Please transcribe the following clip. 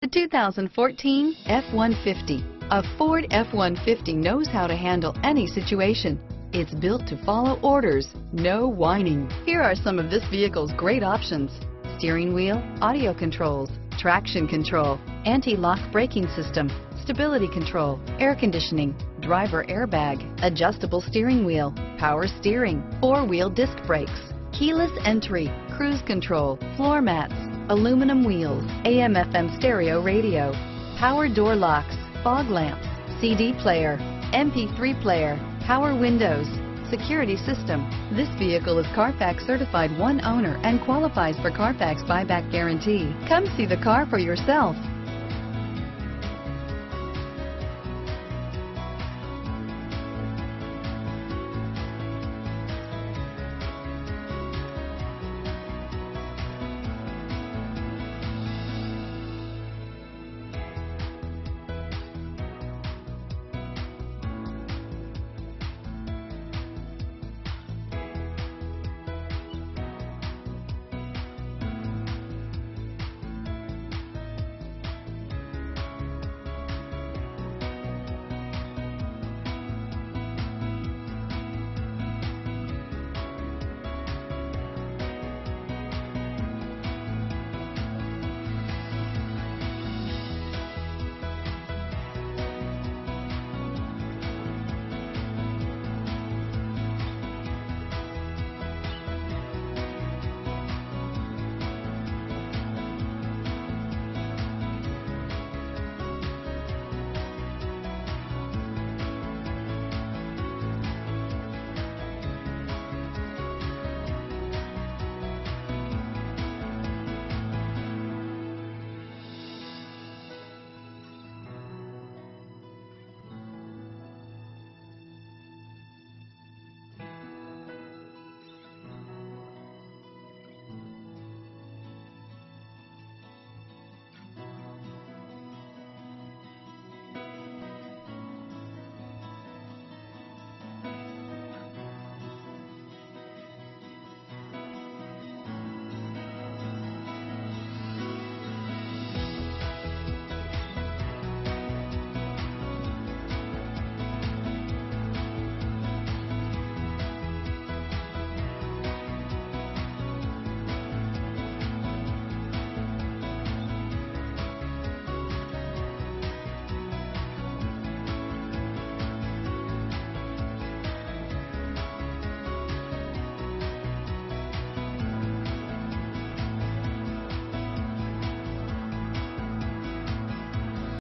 The 2014 F-150. A Ford F-150 knows how to handle any situation. It's built to follow orders, no whining. Here are some of this vehicle's great options: steering wheel audio controls, traction control, anti-lock braking system, stability control, air conditioning, driver airbag, adjustable steering wheel, power steering, four-wheel disc brakes, keyless entry, cruise control, floor mats, aluminum wheels, AM/FM stereo radio, power door locks, fog lamps, CD player, MP3 player, power windows, security system. This vehicle is Carfax certified one owner and qualifies for Carfax buyback guarantee. Come see the car for yourself.